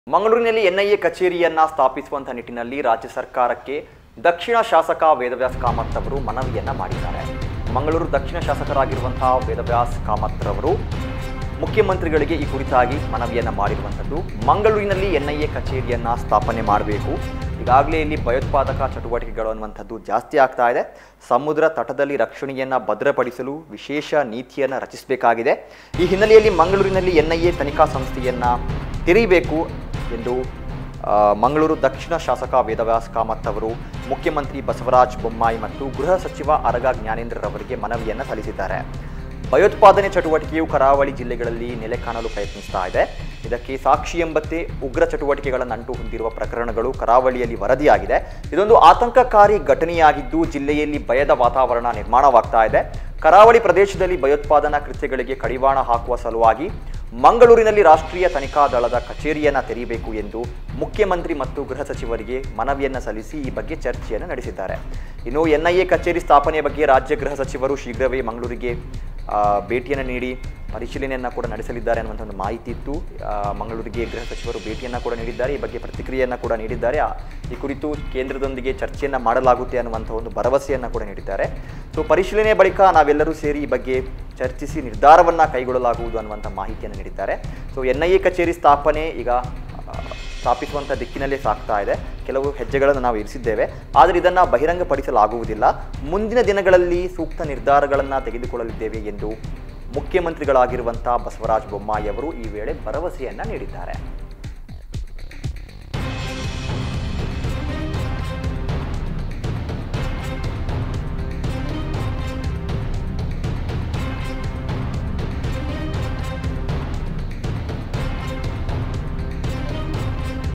ಮಂಗಳೂರಿನಲ್ಲಿ ಎನ್ಐಎ ಕಚೇರಿಯನ್ನ ಸ್ಥಾಪಿಸುವಂತ ನಿಟ್ಟಿನಲ್ಲಿ ರಾಜ್ಯ ಸರ್ಕಾರಕ್ಕೆ ದಕ್ಷಿಣ ಶಾಸಕ ವೇದವ್ಯಾಸ್ ಕಾಮತ್ ಅವರು ಮನವಿಯನ್ನ ಮಾಡಿದ್ದಾರೆ. ಮಂಗಳೂರು ದಕ್ಷಿಣ ಶಾಸಕರಾಗಿರುವಂತಹ ವೇದವ್ಯಾಸ್ ಕಾಮತ್ ಅವರು ಮುಖ್ಯಮಂತ್ರಿಗಳಿಗೆ ಈ ಕುರಿತಾಗಿ ಮನವಿಯನ್ನ ಮಾಡಿರುವಂಥದ್ದು. ಮಂಗಳೂರಿನಲ್ಲಿ ಎನ್ಐಎ ಕಚೇರಿಯನ್ನ ಸ್ಥಾಪನೆ ಮಾಡಬೇಕು. ಈಗಾಗಲೇ ಇಲ್ಲಿ ಭಯೋತ್ಪಾದಕ ಚಟುವಟಿಕೆಗಳು ಅನ್ನುವಂಥದ್ದು ಜಾಸ್ತಿ ಆಗ್ತಾ ಇದೆ. ಸಮುದ್ರ ತಟದಲ್ಲಿ ರಕ್ಷಣೆಯನ್ನು ಭದ್ರಪಡಿಸಲು ವಿಶೇಷ ನೀತಿಯನ್ನು ರಚಿಸಬೇಕಾಗಿದೆ. ಈ ಹಿನ್ನೆಲೆಯಲ್ಲಿ ಮಂಗಳೂರಿನಲ್ಲಿ ಎನ್ಐಎ ತನಿಖಾ ಸಂಸ್ಥೆಯನ್ನು ತೆರೀಬೇಕು ಎಂದು ಮಂಗಳೂರು ದಕ್ಷಿಣ ಶಾಸಕ ವೇದವ್ಯಾಸ್ ಕಾಮತ್ ಅವರು ಮುಖ್ಯಮಂತ್ರಿ ಬಸವರಾಜ ಬೊಮ್ಮಾಯಿ ಮತ್ತು ಗೃಹ ಸಚಿವ ಆರಗ ಜ್ಞಾನೇಂದ್ರರವರಿಗೆ ಮನವಿಯನ್ನು ಸಲ್ಲಿಸಿದ್ದಾರೆ. ಭಯೋತ್ಪಾದನೆ ಚಟುವಟಿಕೆಯು ಕರಾವಳಿ ಜಿಲ್ಲೆಗಳಲ್ಲಿ ನೆಲೆ ಕಾಣಲು ಪ್ರಯತ್ನಿಸ್ತಾ ಇದೆ. ಇದಕ್ಕೆ ಸಾಕ್ಷಿ ಎಂಬಂತೆ ಉಗ್ರ ಚಟುವಟಿಕೆಗಳ ನಂಟು ಹೊಂದಿರುವ ಪ್ರಕರಣಗಳು ಕರಾವಳಿಯಲ್ಲಿ ವರದಿಯಾಗಿದೆ. ಇದೊಂದು ಆತಂಕಕಾರಿ ಘಟನೆಯಾಗಿದ್ದು ಜಿಲ್ಲೆಯಲ್ಲಿ ಭಯದ ವಾತಾವರಣ ನಿರ್ಮಾಣವಾಗ್ತಾ ಇದೆ. ಕರಾವಳಿ ಪ್ರದೇಶದಲ್ಲಿ ಭಯೋತ್ಪಾದನಾ ಕೃತ್ಯಗಳಿಗೆ ಕಡಿವಾಣ ಹಾಕುವ ಸಲುವಾಗಿ ಮಂಗಳೂರಿನಲ್ಲಿ ರಾಷ್ಟ್ರೀಯ ತನಿಖಾ ದಳದ ಕಚೇರಿಯನ್ನು ತೆರೀಬೇಕು ಎಂದು ಮುಖ್ಯಮಂತ್ರಿ ಮತ್ತು ಗೃಹ ಸಚಿವರಿಗೆ ಮನವಿಯನ್ನು ಸಲ್ಲಿಸಿ ಈ ಬಗ್ಗೆ ಚರ್ಚೆಯನ್ನು ನಡೆಸಿದ್ದಾರೆ. ಇನ್ನು ಎನ್ಐಎ ಕಚೇರಿ ಸ್ಥಾಪನೆಯ ಬಗ್ಗೆ ರಾಜ್ಯ ಗೃಹ ಸಚಿವರು ಶೀಘ್ರವೇ ಮಂಗಳೂರಿಗೆ ಭೇಟಿಯನ್ನು ನೀಡಿ ಪರಿಶೀಲನೆಯನ್ನು ಕೂಡ ನಡೆಸಲಿದ್ದಾರೆ ಅನ್ನುವಂಥ ಒಂದು ಮಾಹಿತಿ ಇತ್ತು. ಮಂಗಳೂರಿಗೆ ಗೃಹ ಸಚಿವರು ಭೇಟಿಯನ್ನು ಕೂಡ ನೀಡಿದ್ದಾರೆ. ಈ ಬಗ್ಗೆ ಪ್ರತಿಕ್ರಿಯೆಯನ್ನು ಕೂಡ ನೀಡಿದ್ದಾರೆ. ಈ ಕುರಿತು ಕೇಂದ್ರದೊಂದಿಗೆ ಚರ್ಚೆಯನ್ನು ಮಾಡಲಾಗುತ್ತೆ ಅನ್ನುವಂಥ ಒಂದು ಭರವಸೆಯನ್ನು ಕೂಡ ನೀಡಿದ್ದಾರೆ. ಸೊ ಪರಿಶೀಲನೆ ಬಳಿಕ ನಾವೆಲ್ಲರೂ ಸೇರಿ ಈ ಬಗ್ಗೆ ಚರ್ಚಿಸಿ ನಿರ್ಧಾರವನ್ನು ಕೈಗೊಳ್ಳಲಾಗುವುದು ಅನ್ನುವಂಥ ಮಾಹಿತಿಯನ್ನು ನೀಡಿದ್ದಾರೆ. ಸೊ ಎನ್ಐಎ ಕಚೇರಿ ಸ್ಥಾಪನೆ ಈಗ ಸ್ಥಾಪಿಸುವಂಥ ದಿಕ್ಕಿನಲ್ಲೇ ಸಾಗ್ತಾ ಇದೆ. ಕೆಲವು ಹೆಜ್ಜೆಗಳನ್ನು ನಾವು ಇರಿಸಿದ್ದೇವೆ, ಆದರೆ ಇದನ್ನು ಬಹಿರಂಗಪಡಿಸಲಾಗುವುದಿಲ್ಲ. ಮುಂದಿನ ದಿನಗಳಲ್ಲಿ ಸೂಕ್ತ ನಿರ್ಧಾರಗಳನ್ನು ತೆಗೆದುಕೊಳ್ಳಲಿದ್ದೇವೆ ಎಂದು ಮುಖ್ಯಮಂತ್ರಿಗಳಾಗಿರುವಂಥ ಬಸವರಾಜ ಬೊಮ್ಮಾಯಿ ಅವರು ಈ ವೇಳೆ ಭರವಸೆಯನ್ನು ನೀಡಿದ್ದಾರೆ.